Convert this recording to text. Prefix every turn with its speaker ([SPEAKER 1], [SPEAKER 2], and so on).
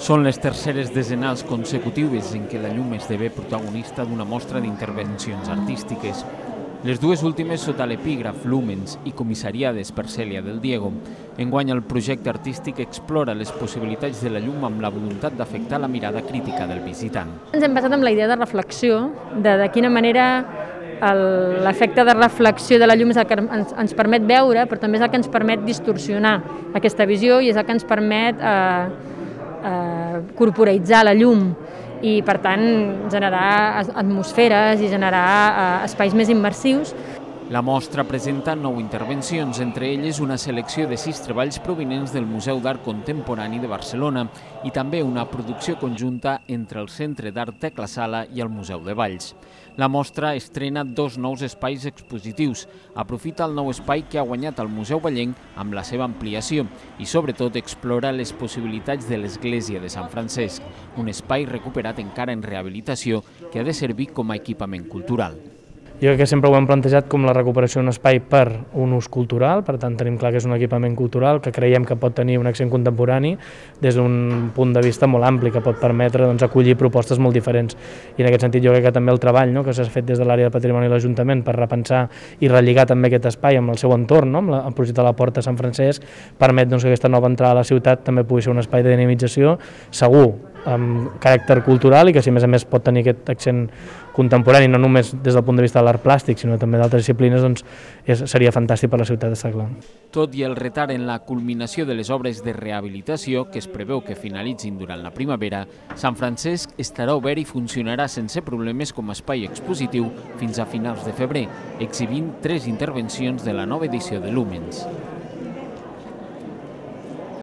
[SPEAKER 1] Són les terceres decenals consecutives en què la llum esdevé protagonista d'una mostra d'intervencions artístiques. Les dues últimes sota l'epígraf Lúmens i comissariades per Cèlia del Diego. Enguany el projecte artístic explora les possibilitats de la llum amb la voluntat d'afectar la mirada crítica del visitant.
[SPEAKER 2] Ens hem basat en la idea de reflexió, de quina manera l'efecte de reflexió de la llum és el que ens permet veure, però també és el que ens permet distorsionar aquesta visió i és el que ens permet corporalitzar la llum i, per tant, generar atmosferes i generar espais més immersius.
[SPEAKER 1] La mostra presenta 9 intervencions, entre elles una selecció de 6 treballs provinents del Museu d'Art Contemporani de Barcelona i també una producció conjunta entre el Centre d'Art Tecla Sala i el Museu de Valls. La mostra estrena 2 nous espais expositius, aprofita el nou espai que ha guanyat el Museu Vallenc amb la seva ampliació i sobretot explora les possibilitats de l'Església de Sant Francesc, un espai recuperat encara en rehabilitació que ha de servir com a equipament cultural.
[SPEAKER 3] Jo crec que sempre ho hem plantejat com la recuperació d'un espai per un ús cultural, per tant tenim clar que és un equipament cultural que creiem que pot tenir un accent contemporani des d'un punt de vista molt ampli, que pot permetre acollir propostes molt diferents. I en aquest sentit jo crec que també el treball que s'ha fet des de l'àrea de patrimoni i l'Ajuntament per repensar i relligar també aquest espai amb el seu entorn, amb el projecte de la Porta Sant Francesc, permet que aquesta nova entrada a la ciutat també pugui ser un espai de dinamització segur, amb caràcter cultural i que, si a més pot tenir aquest accent contemporani, no només des del punt de vista de l'art plàstic, sinó també d'altres disciplines, doncs seria fantàstic per la ciutat, està clar.
[SPEAKER 1] Tot i el retard en la culminació de les obres de rehabilitació, que es preveu que finalitzin durant la primavera, Sant Francesc estarà obert i funcionarà sense problemes com a espai expositiu fins a finals de febrer, exhibint 3 intervencions de la nova edició de Lúmens.